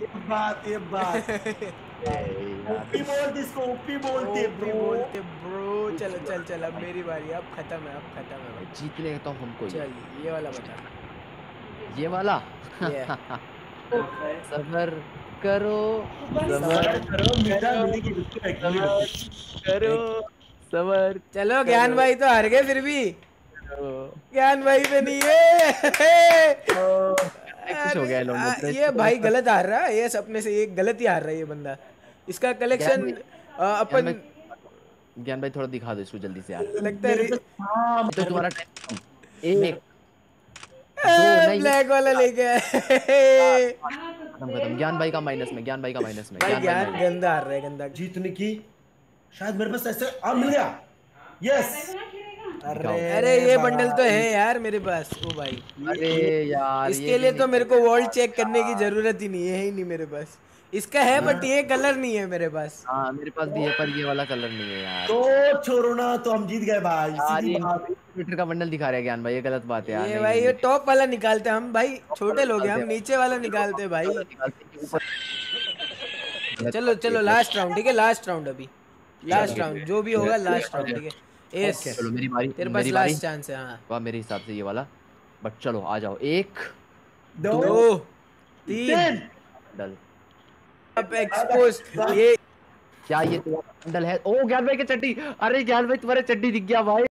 ये बात ओपी बोलते इसको, ओपी बोलते ओपी बोलते ब्रो। चलो चल चल, अब मेरी बारी। अब खत्म है, अब खत्म है भाई। जीतने तो हमको ही। चल ये वाला बता। ये वाला। ये सबर करो, सबर सबर करो, मिटा करो, मिलेगी, रुको यकीन। सबर करो, सबर चलो, ज्ञान करो, भाई तो हार गए फिर भी। करो। ज्ञान भाई पे नहीं है। खुश हो गया अरे लौंडा तेरा, ये इसको भाई ऐसा। गलत हार रहा है, ये सपने से ये गलत ही हार रहा है ये बंदा। इसका ज्ञान कलेक्शन भाई, ज्ञान अपन भाई, ज्ञान भाई थोड़ा दिखा दो इसको जल्दी से यार। लगता मेरे है। पे हाँ, तो तुम्हारा टाइम। एक, दो, नहीं ब्लैक वाला लेके आए। खत्म खत्म। ज्ञान भाई का माइनस में, ज्ञान भाई का माइनस में, भाई ज्ञान भाई ज्ञान माइनस। गंदा हार रहा है, गंदा। जीतने की शायद मेरे पास ऐसे मिल गया। यस। दिखाओ। अरे ये बंडल तो भाई है यार मेरे पास। ओ भाई, अरे ये यार ये इसके भी लिए नहीं तो मेरे को वर्ल्ड चेक करने की यार। जरूरत ही नहीं है ही नहीं मेरे पास। इसका है बट हाँ, ये कलर नहीं है मेरे पास। हाँ मेरे पास भी है पर ये वाला कलर नहीं है यार। तो छोड़ो ना, तो हम जीत गए भाई, यार सीधी ये बात। मीटर का बंडल दिखा रहे हैं ज्ञान भाई, ये गलत बात है यार। ये नहीं भाई नहीं ये नहीं, टॉप वाला निकालते हैं हम भाई, टॉप वाला छोटे लोग हैं निकालते हम, हैं। नीचे वाला चलो निकालते हैं टॉप भाई। वाला निकालते हैं कि ऊपर। गलत चलो बात है, चलो, गलत लास्ट राउंड, ठीक है, लास्ट राउंड अभी। लास्ट बात राउंड जो भी है। होगा, लास्ट राउंड, ठीक है। Yes, okay. चलो मेरी बारी, तेरे पास मेरी बारी। लास्ट चांस है। हाँ, वाह मेरे हिसाब से ये वाला। बट चलो आ जाओ। एक, दो, दो, 2, 3। तीन। बंडल। अब एक्सपोज ये। क्या ये तुम्हारा बंडल है? ओ ज्ञान भाई की चड्डी। अरे ज्ञान भाई तुम्हारे चड्डी दिख गया भाई।